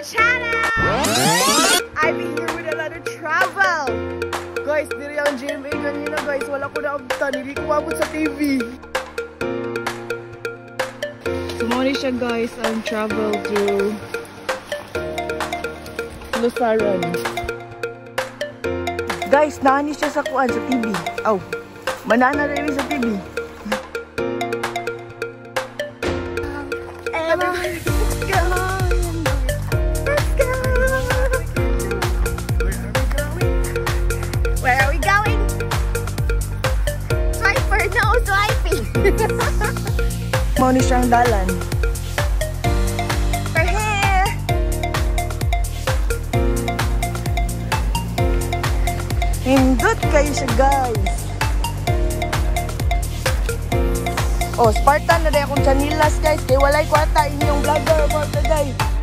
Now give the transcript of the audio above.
channel! I'm here with another travel! Guys, diri ang GMA kanina guys. Wala ko naabtan. Hindi ko mabot sa TV. Sumali siya guys ang travel to LUSARAN. Guys, naani siya sa kuan sa TV. Aw, manana rin sa TV. Mau ni siyang dalan. We're here! Hindot kayo siya guys. Oh, Spartan na rin akong chanilas guys. Kaya walay kwarta inyong vlogger for today.